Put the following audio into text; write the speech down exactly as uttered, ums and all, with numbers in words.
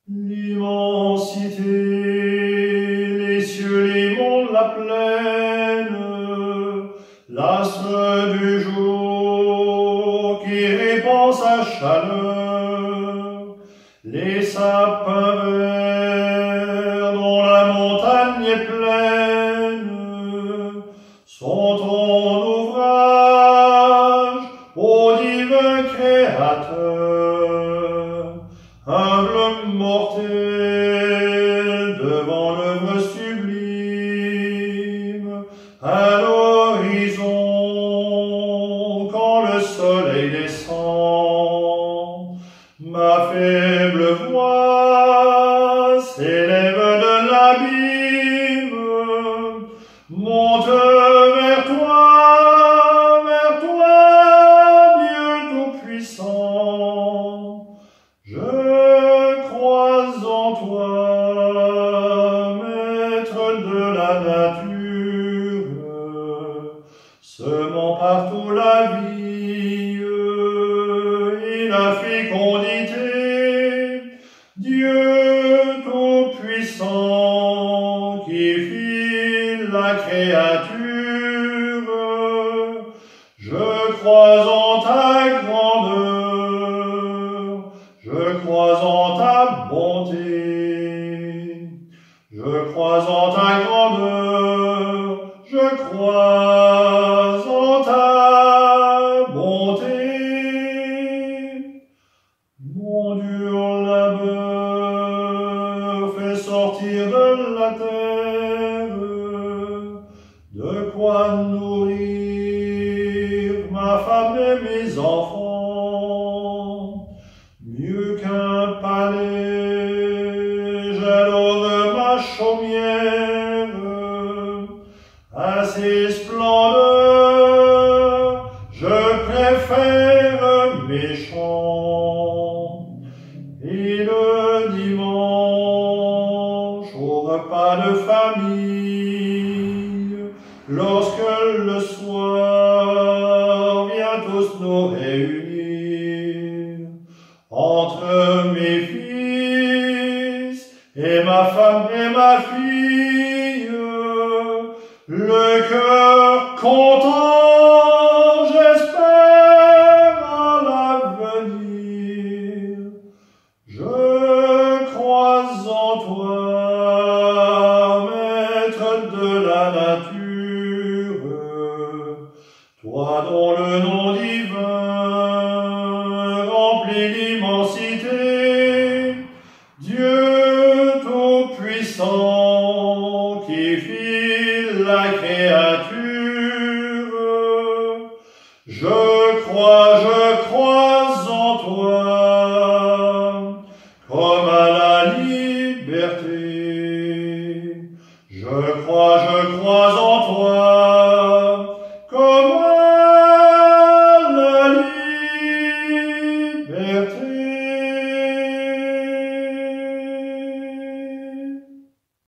L'immensité, les cieux, les mondes, la plaine, l'astre du jour qui répand sa chaleur, les sapins verts dont la montagne est pleine, sont ton ouvrage, ô divin Créateur. Humble mortel devant l'œuvre sublime, à l'horizon quand le soleil descend, ma faible voix s'élève de l'abîme, monte vers toi, vers toi, Dieu Tout-Puissant. Je crois en toi, maître de la nature, semant partout la vie et la fécondité. Dieu Tout-Puissant qui fit la créature, je crois en ta grandeur, je crois en ta bonté, je crois en ta grandeur, je crois en ta bonté. Mon dur labeur fait sortir de la terre de quoi nourrir ma femme et mes enfants. Mieux qu'un palais, j'adore ma chaumière, à ses splendeurs, je préfère mes champs. Et le dimanche, au repas de famille, lorsque le soir vient tous nous réunir, entre mes fils et ma femme et ma fille, le cœur content, j'espère à l'avenir. Je crois en toi, maître de la nature, toi dont le nom divin remplit l'immensité. Dieu Tout-Puissant qui fit la créature, je crois, je crois en toi, comme à la liberté.